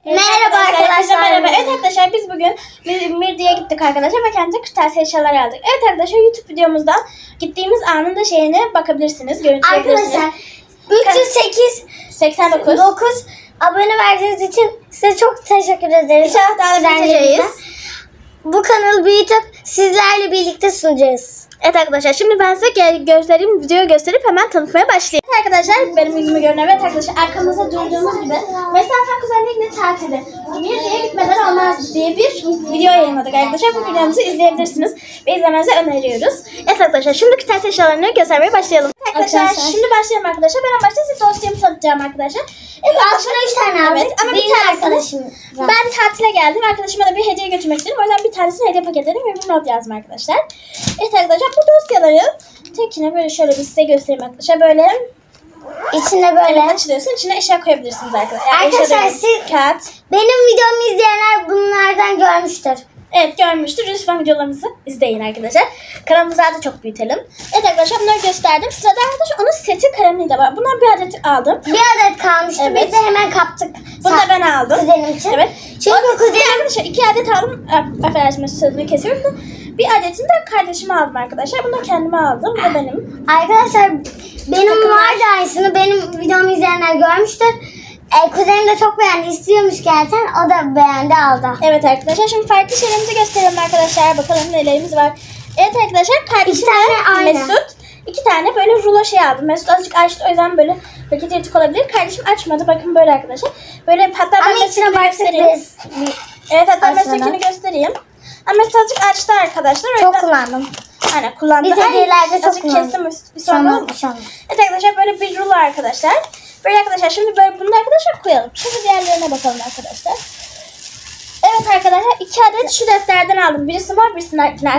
Merhaba arkadaşlar. Merhaba. Evet arkadaşlar biz bugün Mirdi'ye gittik arkadaşlar ve kendimize kırtasiye eşyalar aldık. Evet arkadaşlar YouTube videomuzda gittiğimiz anın da şeyine bakabilirsiniz. Görüntüleyebilirsiniz. Arkadaşlar 389 abone verdiğiniz için size çok teşekkür ederiz. İnşallah daha da büyüteceğiz. Bu kanalı büyütüp sizlerle birlikte sunacağız. Evet arkadaşlar şimdi ben size videoyu gösterip hemen tanıtmaya başlayayım. Evet arkadaşlar benim yüzümü görün. Evet arkadaşlar arkamızda durduğumuz gibi mesafe kuzenlikle tatili Mirdi'ye gitmeden olmaz diye bir video yayınladık arkadaşlar. Bu videomuzu izleyebilirsiniz ve izlemenizi öneriyoruz. Evet arkadaşlar şimdi kırtasiye eşyalarını göstermeye başlayalım. Arkadaşlar şimdi başlayalım arkadaşlar. Ben başta size dosyamı tanıtacağım arkadaşlar. Evet aslında 3 tane aldık. Evet, ama bir tanesini ben tatile geldim. Arkadaşıma da bir hediye götürmek istedim. O yüzden bir tanesini hediye paketledim ve bir not yazdım arkadaşlar. Evet arkadaşlar bu dosyaları tekine böyle şöyle bir size göstereyim arkadaşlar. Böyle İçinde böyle açılıyorsun. İçine eşya koyabilirsiniz arkadaşlar. Yani arkadaşlar siz kağıt. Benim videomu izleyenler bunlardan görmüştür. Evet görmüştür. Lütfen videolarımızı izleyin arkadaşlar. Kanalımızı da çok büyütelim. Evet arkadaşlar bunları gösterdim. Sırada arkadaşlar onun seti kalemliği de var. Bundan bir adet aldım. Bir adet kalmıştı. Evet. Biz de hemen kaptık. Bunu da ben aldım. Kuzenim için. Evet. Çünkü kuzenim arkadaşlar 2 adet aldım. Affedersiniz sözünü kesiyorum da. Bir adetini de kardeşime aldım arkadaşlar. Bunu da kendime aldım. Bu da benim. Arkadaşlar benim vardı aynısını. Benim videomu izleyenler görmüştür. Kuzenim de çok beğendi. İstiyormuş zaten. O da beğendi aldı. Evet arkadaşlar şimdi farklı şeylerimizi gösterelim arkadaşlar. Bakalım nelerimiz var. Evet arkadaşlar kardeşime Mesut 2 tane böyle rulo şey aldım. Mesut azıcık açtı o yüzden böyle paketi yırtık olabilir. Kardeşim açmadı. Bakın böyle arkadaşlar. Böyle hatta ben Mesut'u göstereyim. Evet hatta Mesut'unu göstereyim. Ama Mesut azıcık açtı arkadaşlar. Çok kullandım. Aynen kullandım. Biz hediyelerde çok kullandım. Kestim bir sonra. Evet arkadaşlar böyle bir rulo arkadaşlar. Böyle arkadaşlar şimdi böyle bunu arkadaşlar koyalım. Şimdi diğerlerine bakalım arkadaşlar. Evet arkadaşlar 2 adet şu defterden aldım. Birisi var birisini arkadaşına.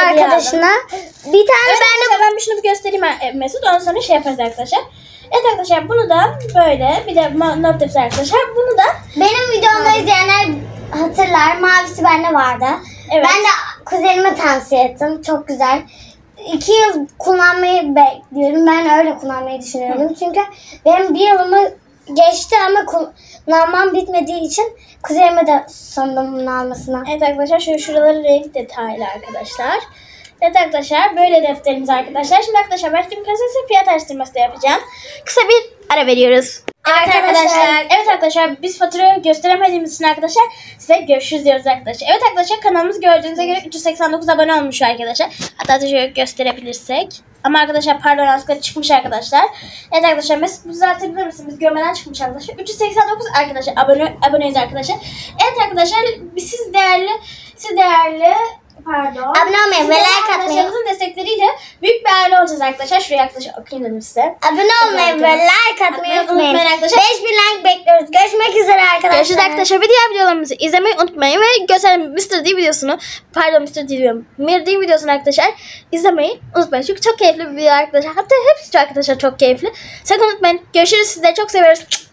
Bir tane evet, ben şunu bir göstereyim Mesut. Ondan sonra şey yaparız arkadaşlar. Evet arkadaşlar bunu da böyle bir de not defter arkadaşlar. Bunu da benim videomda izleyenler hatırlar. Mavisi bende vardı. Evet. Ben de kuzenime tavsiye ettim. Çok güzel. 2 yıl kullanmayı bekliyorum. Ben öyle kullanmayı düşünüyorum. Çünkü benim 1 yılımı geçti ama kullanmam bitmediği için kuzenime de sandım bunu almasına. Evet arkadaşlar şuraları renk detaylı arkadaşlar. Evet arkadaşlar böyle defterimiz arkadaşlar. Şimdi arkadaşlar ben şimdi size fiyat araştırması da yapacağım. Kısa bir ara veriyoruz. Evet arkadaşlar. Evet arkadaşlar biz faturayı gösteremediğimiz için arkadaşlar size görüşürüz diyoruz arkadaşlar. Evet arkadaşlar kanalımız gördüğünüze göre 389 abone olmuş arkadaşlar. Hatta şöyle gösterebilirsek. Ama arkadaşlar pardon asgari çıkmış arkadaşlar. Evet arkadaşlar Mesut düzeltebilir misiniz? Görmeden çıkmış arkadaşlar. 389 arkadaşlar aboneyiz arkadaşlar. Evet arkadaşlar siz değerli abone olmayı ve like atmayı. Destekleriyle büyük bir aile olacağız arkadaşlar. Şuraya yaklaşık okuyayım dedim size. Abone olmayı ve like atmayı unutmayın. 5000 like bekliyoruz. Görüşmek üzere arkadaşlar. Görüşürüz arkadaşlar. Ve diğer videolarımızı izlemeyi unutmayın. Ve gösterelim Mr. D videosunu. Pardon Mr. D diyorum. Mir D videosunu arkadaşlar izlemeyi unutmayın. Çünkü çok keyifli bir video arkadaşlar. Hatta hepsi arkadaşlar çok keyifli. Sakın unutmayın. Görüşürüz. Sizleri çok seviyoruz.